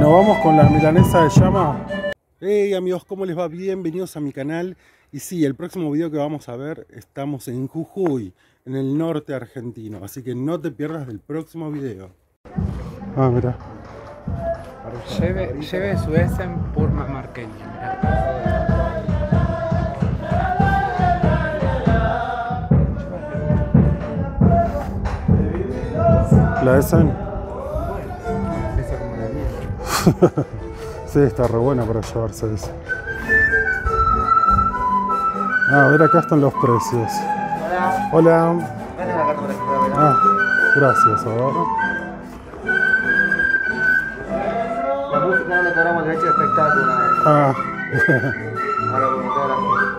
Bueno, vamos con la milanesa de llama. Hey amigos, ¿cómo les va? Bienvenidos a mi canal. Y sí, el próximo video que vamos a ver, estamos en Jujuy, en el norte argentino. Así que no te pierdas del próximo video. Ah, mira. Lleve su Essen Purma Marqueña. ¿La Essen? Esa como la mía. Sí, está re buena para llevarse esa. Ah, a ver, acá están los precios. Hola. Hola. Ven a la carta para que pueda ver. Ah, gracias, a ver. La música no le cobramos derecho de espectáculo. Ah, Ahora bueno, toda la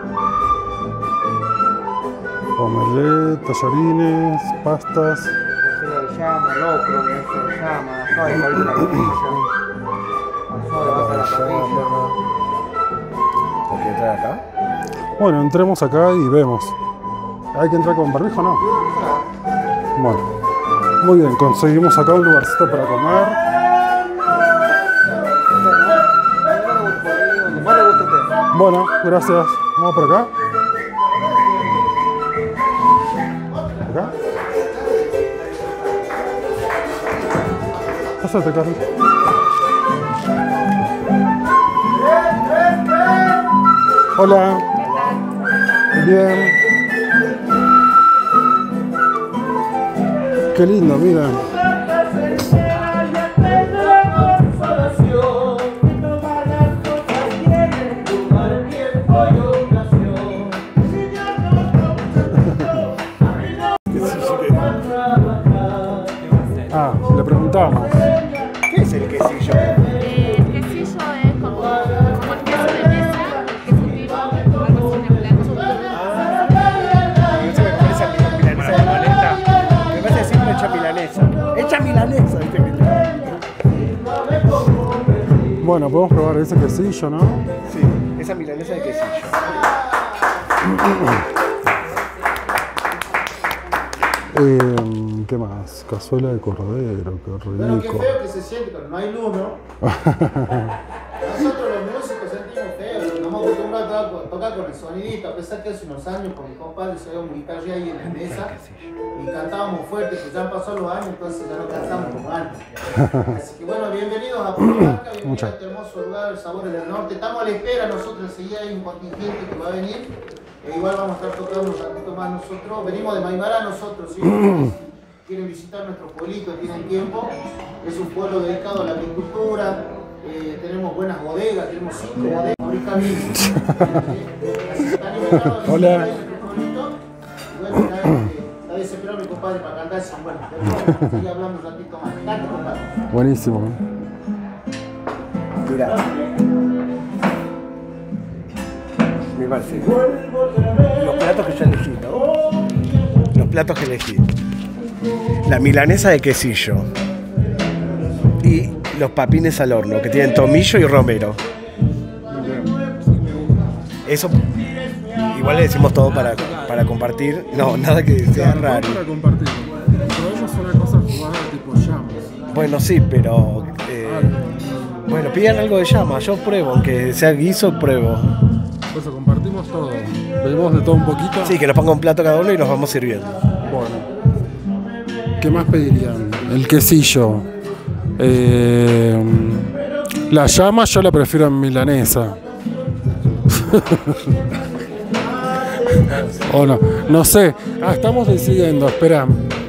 omelette, tallarines, pastas. cocina de llama, locro, milanesa de llama, soy ahorita la parrilla. Soy baja la parrilla. ¿Por qué entrar acá? Bueno, entremos acá y vemos. ¿Hay que entrar con barbijo o no? Bueno, muy bien, conseguimos acá un lugarcito para comer. Donde más le gusta a usted. Bueno, gracias. Vamos por acá. ¿Acá? Pásate, Carlos. Hola. Bien. Qué lindo, mira. Ah, le preguntamos. ¿Qué es el quesillo? El quesillo es como el queso de mesa, el queso tiro, algo así, una Yo sé que con esa milanesa de maleta. Me vas a decir una hecha milanesa. ¡Hecha milanesa! ¿Viste? Bueno, podemos probar ese quesillo, ¿no? Sí, esa milanesa de quesillo. ¿Qué más? Cazuela de cordero, qué Pero qué rico. feo que se siente cuando no hay luz, ¿no? Nosotros los músicos sentimos feo, nos hemos acostumbrado a tocar con el sonidito, a pesar que hace unos años con mi compadre se dio muy calle ahí en la mesa y cantábamos fuerte, pues ya han pasado los años, entonces ya no cantamos como antes. Así que bueno, bienvenidos a Purmamarca, bienvenidos a este hermoso lugar, Sabores del Norte. Estamos a la espera, nosotros enseguida hay un contingente que va a venir. Igual vamos a estar tocando un ratito más nosotros. Venimos de Maimará nosotros, ¿sí? Quieren visitar nuestro pueblito, tienen tiempo. Es un pueblo dedicado a la agricultura. Tenemos buenas bodegas, tenemos 5 bodegas. Ahorita mismo. Así que están invitados a Hola. nuestro pueblito. Y bueno, está desesperado mi compadre para cantar. Bueno, después vamos a seguir hablando un ratito más. Cante, compadre. Buenísimo. Mira. Mi Marcelo. Los platos que yo elegí, ¿no? Los platos que elegí. La milanesa de quesillo. Y los papines al horno, que tienen tomillo y romero. Eso, igual le decimos todo para compartir. No, nada que sea raro. Para compartir. Probemos una cosa jugada tipo llamas. Bueno, sí, pero... bueno, pidan algo de llama. Yo pruebo, aunque sea guiso, pruebo. Pues compartimos todo. Pedimos de todo un poquito. Sí, que nos ponga un plato cada uno y los vamos sirviendo. Bueno. ¿Qué más pedirían? El quesillo. La llama yo la prefiero en milanesa. O no, no sé. Ah, estamos decidiendo, espera.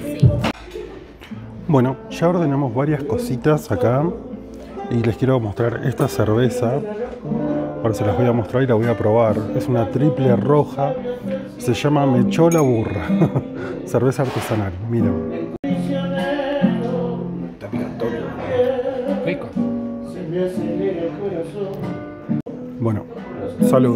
Bueno, ya ordenamos varias cositas acá. Y les quiero mostrar esta cerveza. Ahora se las voy a mostrar y la voy a probar. Es una triple roja. Se llama Me echó la burra. Cerveza artesanal, miren. Rico. Bueno, salud,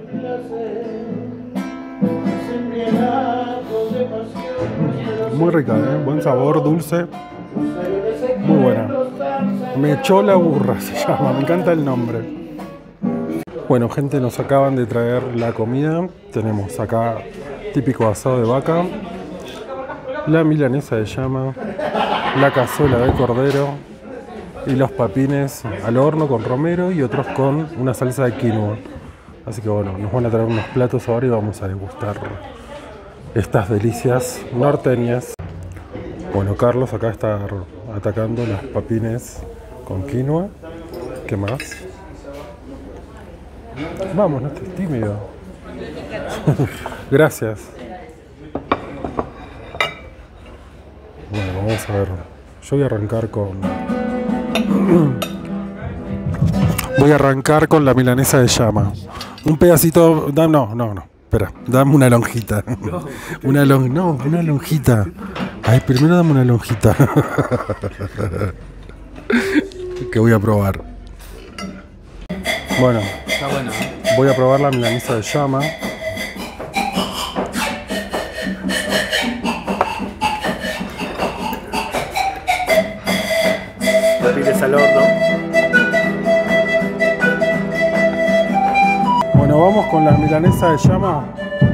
Muy rica, buen sabor, dulce. Muy buena. Me echó la burra se llama, me encanta el nombre. Bueno, gente, nos acaban de traer la comida. Tenemos acá típico asado de vaca, la milanesa de llama, la cazuela de cordero, y los papines al horno con romero y otros con una salsa de quinoa. Así que bueno, nos van a traer unos platos ahora y vamos a degustar estas delicias norteñas. Bueno, Carlos acá está atacando los papines con quinoa. ¿Qué más? Vamos, no estés tímido. Gracias. Bueno, vamos a ver. Yo voy a arrancar con la milanesa de llama. Un pedacito. No. Espera, dame una lonjita. Una lonjita. Ay, primero dame una lonjita. Que voy a probar. Bueno, Está bueno, ¿eh? voy a probar la milanesa de llama. Papines al horno. Bueno, vamos con la milanesa de llama.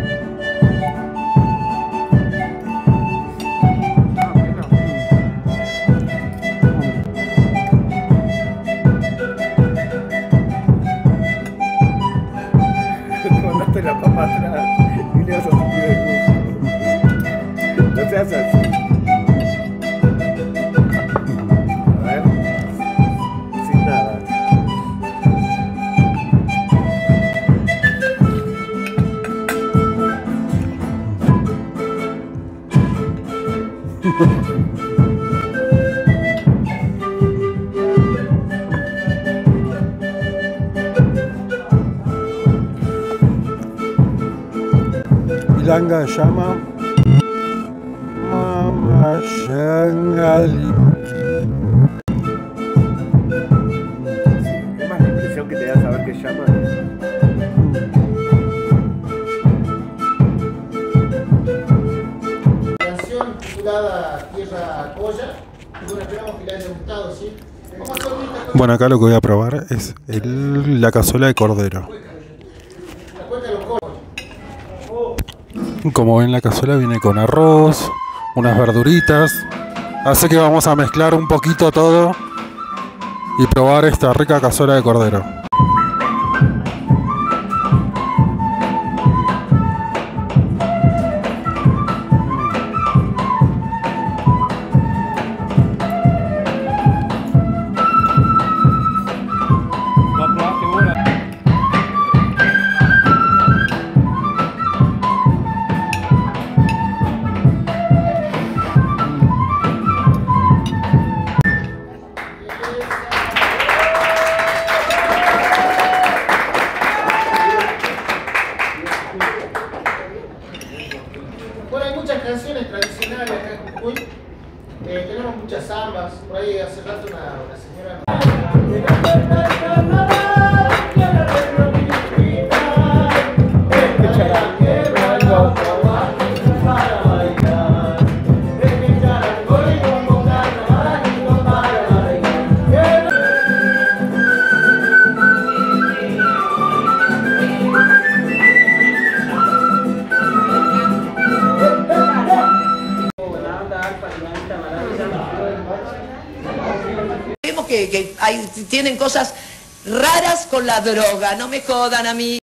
Mandaste la papa atrás y le vas a subir el gusto. No seas así. A ver. Sin nada. Milanga de llama. Mamá Shangali. Es más la impresión que te da saber que llama. Canción titulada Tierra Colla. Y bueno, esperamos que les haya gustado, ¿sí? Vamos a hacer ahorita Bueno, acá lo que voy a probar es la cazuela de cordero. la cuenta de los coros. Como ven, la cazuela viene con arroz, unas verduritas. Así que vamos a mezclar un poquito todo y probar esta rica cazuela de cordero. ¿Vos probaste una? Bueno, hay muchas canciones tradicionales acá en Jujuy. Tenemos muchas zambas. Por ahí hace rato una señora. Vemos que tienen cosas raras con la droga, no me jodan a mí.